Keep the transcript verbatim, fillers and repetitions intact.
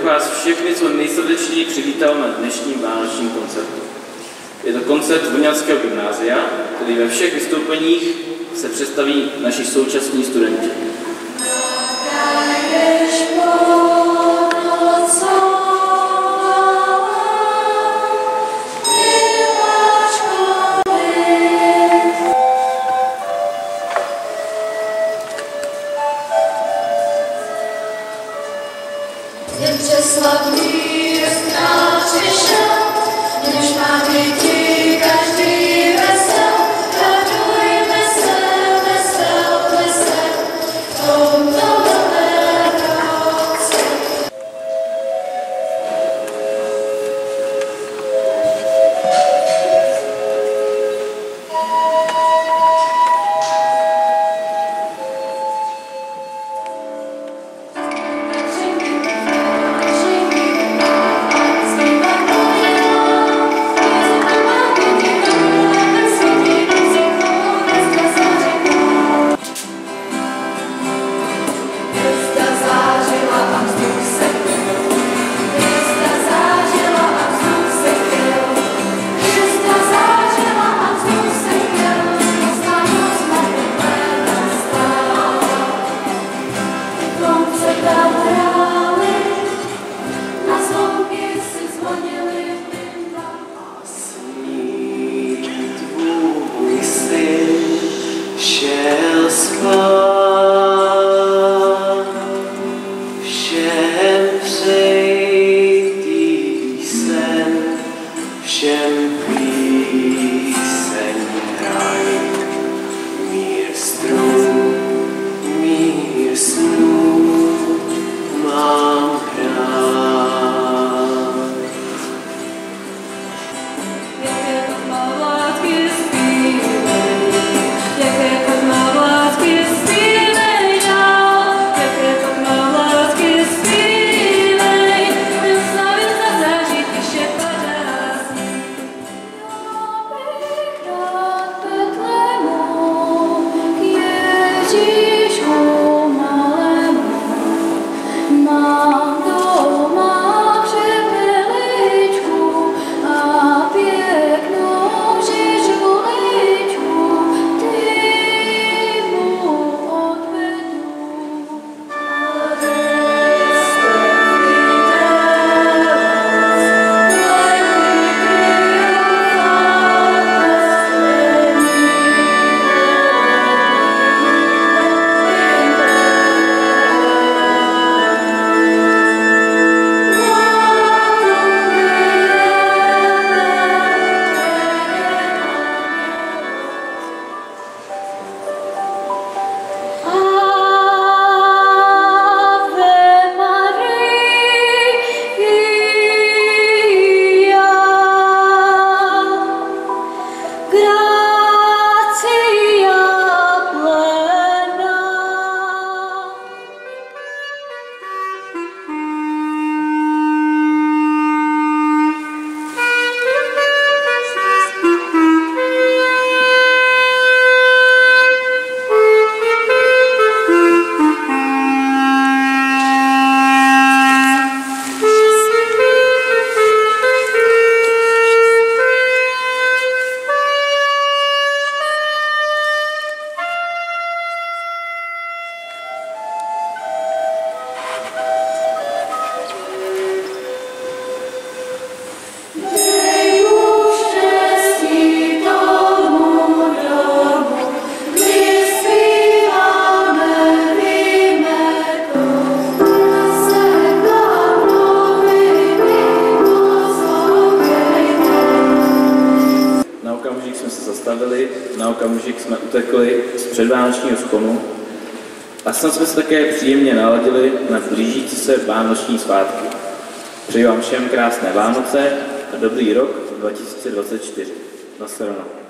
bych vás všechny co nejsrdečněji přivítal na dnešním vánočním koncertu. Je to koncert Voňavského gymnázia, který ve všech vystoupeních se představí naši současní studenti. Jen přeslavný nás přišel, než má děti každý vesel, radujme se, vesel, vesel, v tomto novém roce. Všem píseň hraj, mír strum, mír snů mám rád. Jaké podmávátky zpívej, jaké podmávátky zpívej dál, jaké podmávátky zpívej, byl slavit za zážit, když je padásný. Na okamžik jsme utekli z předvánočního skonu a snad jsme se také příjemně naladili na blížící se vánoční svátky. Přeji vám všem krásné Vánoce a dobrý rok dva tisíce dvacet čtyři. Nashledanou.